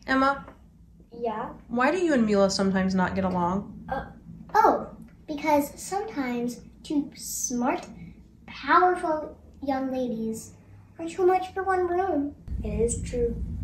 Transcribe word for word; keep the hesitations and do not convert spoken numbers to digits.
Emma, Yeah? why do you and Mila sometimes not get along? Uh, oh, because sometimes two smart, powerful young ladies are too much for one room. It is true.